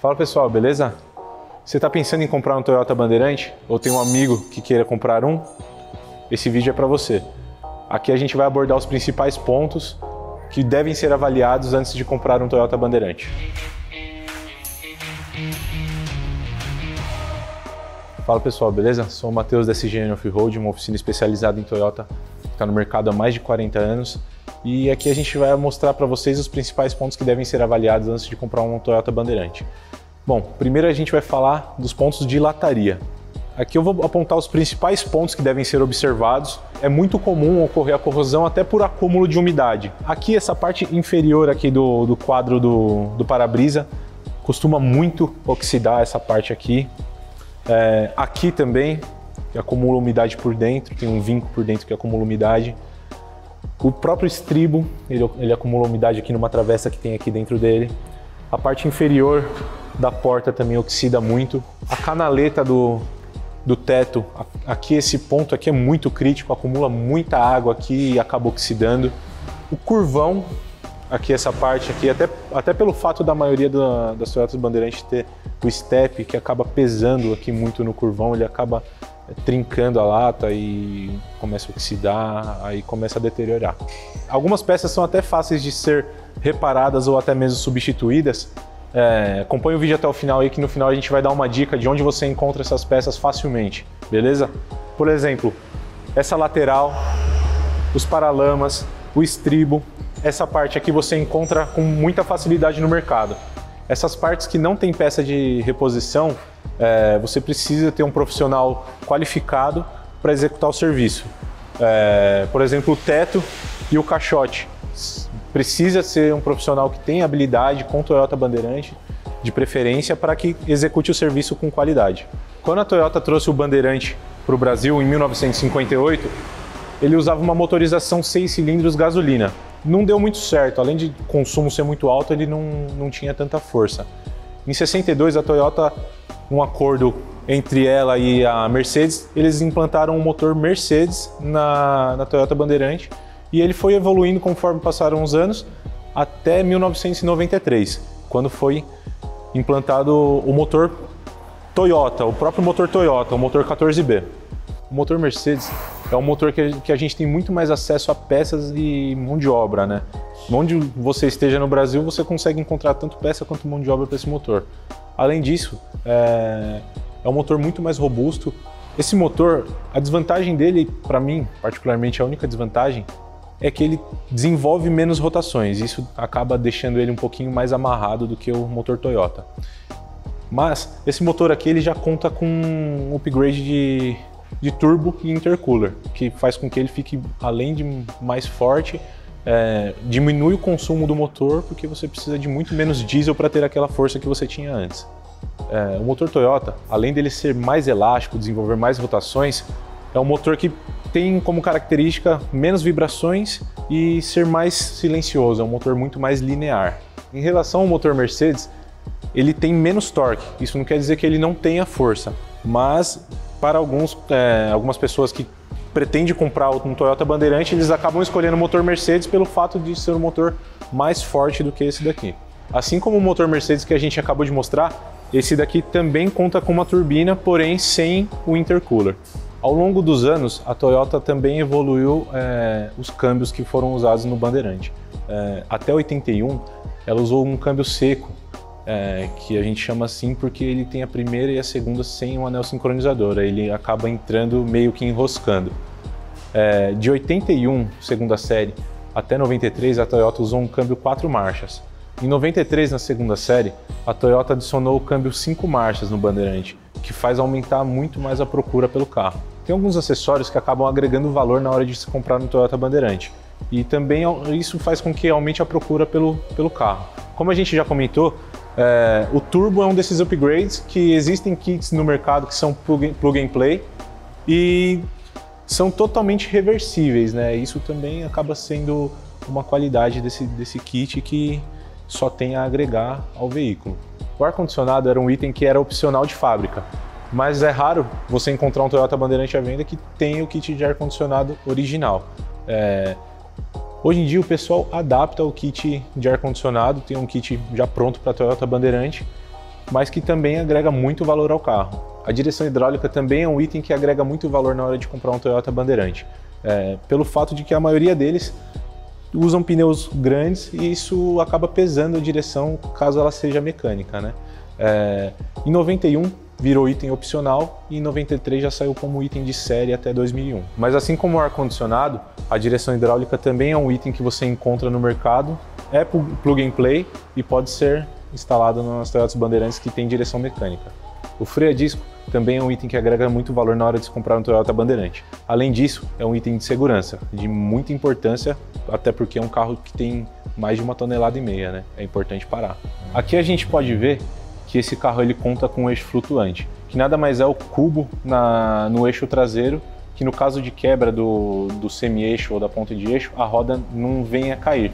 Fala pessoal, beleza? Você está pensando em comprar um Toyota Bandeirante? Ou tem um amigo que queira comprar um? Esse vídeo é para você. Aqui a gente vai abordar os principais pontos que devem ser avaliados antes de comprar um Toyota Bandeirante. Fala pessoal, beleza? Sou o Matheus da SGN Off-Road, uma oficina especializada em Toyota que está no mercado há mais de 40 anos. E aqui a gente vai mostrar para vocês os principais pontos que devem ser avaliados antes de comprar um Toyota Bandeirante. Bom, primeiro a gente vai falar dos pontos de lataria. Aqui eu vou apontar os principais pontos que devem ser observados. É muito comum ocorrer a corrosão até por acúmulo de umidade. Aqui essa parte inferior aqui do quadro do para-brisa costuma muito oxidar essa parte aqui. Aqui também, que acumula umidade por dentro, tem um vinco por dentro que acumula umidade. O próprio estribo, ele acumula umidade aqui numa travessa que tem aqui dentro dele. A parte inferior da porta também oxida muito. A canaleta do teto, aqui esse ponto aqui é muito crítico, acumula muita água aqui e acaba oxidando. O curvão, aqui essa parte aqui, até pelo fato da maioria das Toyotas Bandeirantes ter o step, que acaba pesando aqui muito no curvão, ele acaba trincando a lata e começa a oxidar, aí começa a deteriorar. Algumas peças são até fáceis de ser reparadas ou até mesmo substituídas. Acompanhe o vídeo até o final aí, que no final a gente vai dar uma dica de onde você encontra essas peças facilmente, beleza? Por exemplo, essa lateral, os paralamas, o estribo, essa parte aqui você encontra com muita facilidade no mercado. Essas partes que não tem peça de reposição, você precisa ter um profissional qualificado para executar o serviço. Por exemplo, o teto e o caixote. Precisa ser um profissional que tenha habilidade com Toyota Bandeirante, de preferência, para que execute o serviço com qualidade. Quando a Toyota trouxe o Bandeirante para o Brasil em 1958, ele usava uma motorização 6 cilindros gasolina. Não deu muito certo, além de consumo ser muito alto, ele não tinha tanta força. Em 62, a Toyota, um acordo entre ela e a Mercedes, eles implantaram um motor Mercedes na Toyota Bandeirante, e ele foi evoluindo conforme passaram os anos, até 1993, quando foi implantado o motor Toyota, o próprio motor Toyota, o motor 14B. O motor Mercedes é um motor que a gente tem muito mais acesso a peças e mão de obra, né? Onde você esteja no Brasil, você consegue encontrar tanto peça quanto mão de obra para esse motor. Além disso, é um motor muito mais robusto. Esse motor, a desvantagem dele, para mim, particularmente a única desvantagem, é que ele desenvolve menos rotações. Isso acaba deixando ele um pouquinho mais amarrado do que o motor Toyota. Mas esse motor aqui ele já conta com um upgrade de turbo e intercooler, que faz com que ele fique, além de mais forte, diminui o consumo do motor, porque você precisa de muito menos diesel para ter aquela força que você tinha antes. O motor Toyota, além dele ser mais elástico, desenvolver mais rotações, é um motor que tem como característica menos vibrações e ser mais silencioso, é um motor muito mais linear. Em relação ao motor Mercedes, ele tem menos torque, isso não quer dizer que ele não tenha força, mas para algumas pessoas que pretendem comprar um Toyota Bandeirante, eles acabam escolhendo o motor Mercedes pelo fato de ser um motor mais forte do que esse daqui. Assim como o motor Mercedes que a gente acabou de mostrar, esse daqui também conta com uma turbina, porém sem o intercooler. Ao longo dos anos, a Toyota também evoluiu os câmbios que foram usados no Bandeirante. Até 81, ela usou um câmbio seco, que a gente chama assim porque ele tem a primeira e a segunda sem um anel sincronizador, ele acaba entrando meio que enroscando. De 81, segunda série, até 93, a Toyota usou um câmbio 4 marchas. Em 93, na segunda série, a Toyota adicionou o câmbio 5 marchas no Bandeirante, que faz aumentar muito mais a procura pelo carro. Tem alguns acessórios que acabam agregando valor na hora de se comprar um Toyota Bandeirante, e também isso faz com que aumente a procura pelo carro. Como a gente já comentou, o turbo é um desses upgrades que existem kits no mercado que são plug and play e são totalmente reversíveis, né? Isso também acaba sendo uma qualidade desse kit que só tem a agregar ao veículo. O ar-condicionado era um item que era opcional de fábrica, mas é raro você encontrar um Toyota Bandeirante à venda que tenha o kit de ar-condicionado original. Hoje em dia o pessoal adapta o kit de ar-condicionado, tem um kit já pronto para a Toyota Bandeirante, mas que também agrega muito valor ao carro. A direção hidráulica também é um item que agrega muito valor na hora de comprar um Toyota Bandeirante, pelo fato de que a maioria deles usam pneus grandes e isso acaba pesando a direção caso ela seja mecânica, né? Em 91 virou item opcional e em 93 já saiu como item de série até 2001. Mas assim como o ar-condicionado, a direção hidráulica também é um item que você encontra no mercado, é plug and play e pode ser instalado nas Toyotas Bandeirantes que tem direção mecânica. O freio a disco também é um item que agrega muito valor na hora de se comprar um Toyota Bandeirante. Além disso, é um item de segurança, de muita importância, até porque é um carro que tem mais de 1,5 toneladas, né? É importante parar. Aqui a gente pode ver que esse carro ele conta com um eixo flutuante, que nada mais é o cubo no eixo traseiro, que no caso de quebra do semi-eixo ou da ponta de eixo, a roda não vem a cair.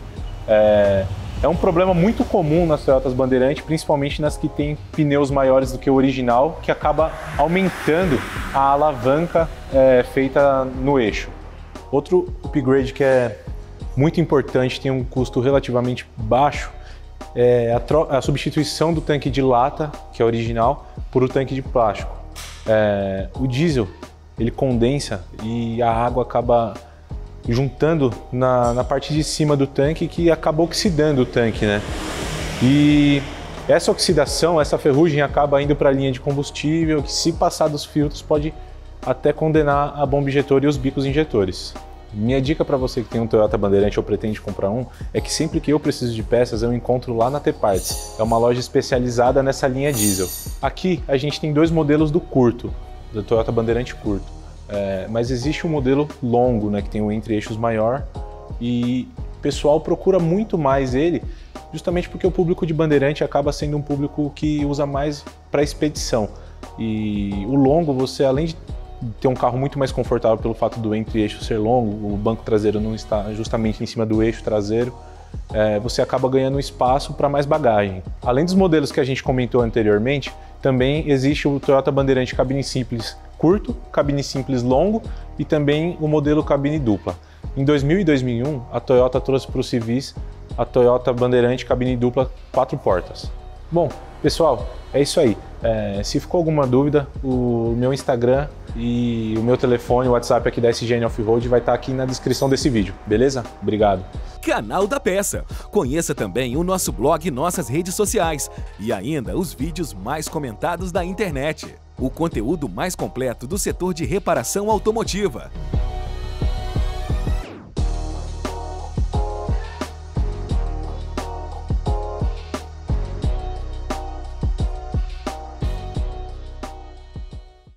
É um problema muito comum nas Toyotas Bandeirantes, principalmente nas que têm pneus maiores do que o original, que acaba aumentando a alavanca feita no eixo. Outro upgrade que é muito importante, tem um custo relativamente baixo, é a substituição do tanque de lata, que é original, por o tanque de plástico. O diesel ele condensa e a água acaba juntando na parte de cima do tanque, que acaba oxidando o tanque, né? E essa oxidação, essa ferrugem acaba indo para a linha de combustível, que se passar dos filtros pode até condenar a bomba injetora e os bicos injetores. Minha dica para você que tem um Toyota Bandeirante ou pretende comprar um, é que sempre que eu preciso de peças eu encontro lá na T-Parts. É uma loja especializada nessa linha diesel. Aqui a gente tem dois modelos do curto, do Toyota Bandeirante curto. Mas existe um modelo longo, né, que tem um entre-eixos maior e o pessoal procura muito mais ele, justamente porque o público de Bandeirante acaba sendo um público que usa mais para expedição. E o longo, você além de ter um carro muito mais confortável pelo fato do entre-eixo ser longo, o banco traseiro não está justamente em cima do eixo traseiro, você acaba ganhando espaço para mais bagagem. Além dos modelos que a gente comentou anteriormente, também existe o Toyota Bandeirante cabine simples curto, cabine simples longo e também o modelo cabine dupla. Em 2000 e 2001, a Toyota trouxe para os civis a Toyota Bandeirante cabine dupla 4 portas. Bom, pessoal, é isso aí. Se ficou alguma dúvida, o meu Instagram e o meu telefone, o WhatsApp aqui da SGN Off-Road vai estar aqui na descrição desse vídeo, beleza? Obrigado. Canal da Peça. Conheça também o nosso blog e nossas redes sociais e ainda os vídeos mais comentados da internet. O conteúdo mais completo do setor de reparação automotiva.